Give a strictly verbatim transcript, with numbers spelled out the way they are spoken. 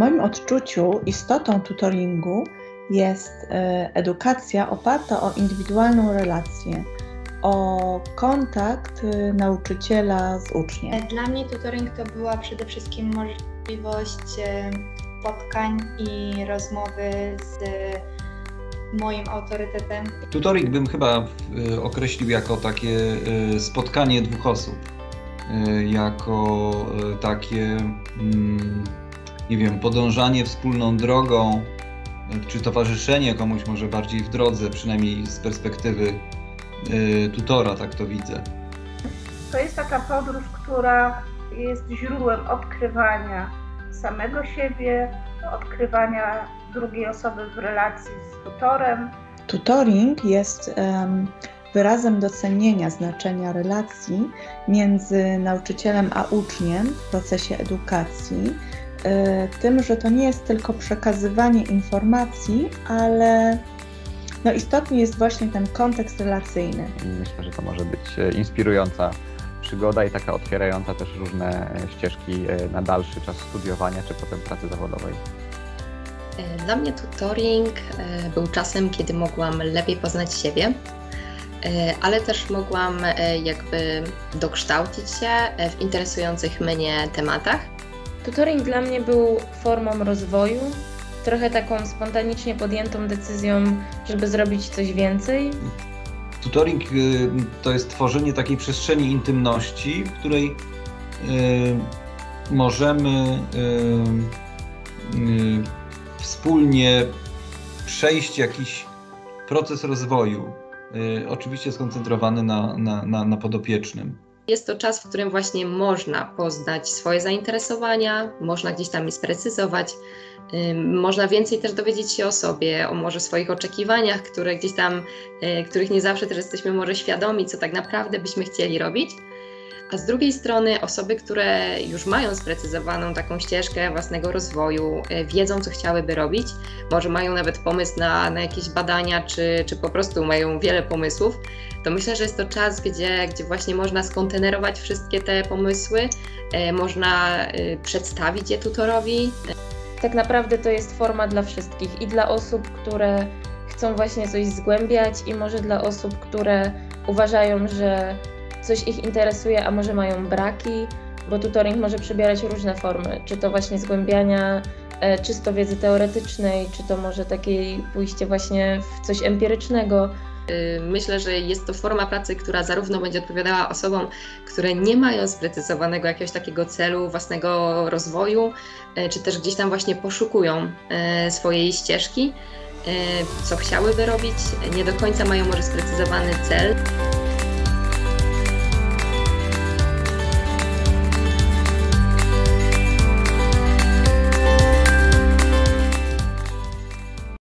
moim odczuciu istotą tutoringu jest edukacja oparta o indywidualną relację, o kontakt nauczyciela z uczniem. Dla mnie tutoring to była przede wszystkim możliwość spotkań i rozmowy z moim autorytetem. Tutoring bym chyba określił jako takie spotkanie dwóch osób, jako takie, nie wiem, podążanie wspólną drogą, czy towarzyszenie komuś może bardziej w drodze, przynajmniej z perspektywy tutora, tak to widzę. To jest taka podróż, która jest źródłem odkrywania samego siebie, odkrywania drugiej osoby w relacji z tutorem. Tutoring jest um, wyrazem docenienia znaczenia relacji między nauczycielem a uczniem w procesie edukacji, tym, że to nie jest tylko przekazywanie informacji, ale no istotny jest właśnie ten kontekst relacyjny. Myślę, że to może być inspirująca przygoda i taka otwierająca też różne ścieżki na dalszy czas studiowania czy potem pracy zawodowej. Dla mnie tutoring był czasem, kiedy mogłam lepiej poznać siebie, ale też mogłam jakby dokształcić się w interesujących mnie tematach. Tutoring dla mnie był formą rozwoju, trochę taką spontanicznie podjętą decyzją, żeby zrobić coś więcej. Tutoring to jest tworzenie takiej przestrzeni intymności, w której y, możemy y, y, wspólnie przejść jakiś proces rozwoju, y, oczywiście skoncentrowany na, na, na, na podopiecznym. Jest to czas, w którym właśnie można poznać swoje zainteresowania, można gdzieś tam je sprecyzować, yy, można więcej też dowiedzieć się o sobie, o może swoich oczekiwaniach, które gdzieś tam, yy, których nie zawsze też jesteśmy może świadomi, co tak naprawdę byśmy chcieli robić. A z drugiej strony osoby, które już mają sprecyzowaną taką ścieżkę własnego rozwoju, yy, wiedzą, co chciałyby robić, może mają nawet pomysł na, na jakieś badania, czy, czy po prostu mają wiele pomysłów, to myślę, że jest to czas, gdzie, gdzie właśnie można skontenerować wszystkie te pomysły, e, można e, przedstawić je tutorowi. Tak naprawdę to jest forma dla wszystkich i dla osób, które chcą właśnie coś zgłębiać i może dla osób, które uważają, że coś ich interesuje, a może mają braki, bo tutoring może przybierać różne formy, czy to właśnie zgłębiania e, czysto wiedzy teoretycznej, czy to może takiej pójście właśnie w coś empirycznego. Myślę, że jest to forma pracy, która zarówno będzie odpowiadała osobom, które nie mają sprecyzowanego jakiegoś takiego celu własnego rozwoju, czy też gdzieś tam właśnie poszukują swojej ścieżki, co chciałyby robić, nie do końca mają może sprecyzowany cel.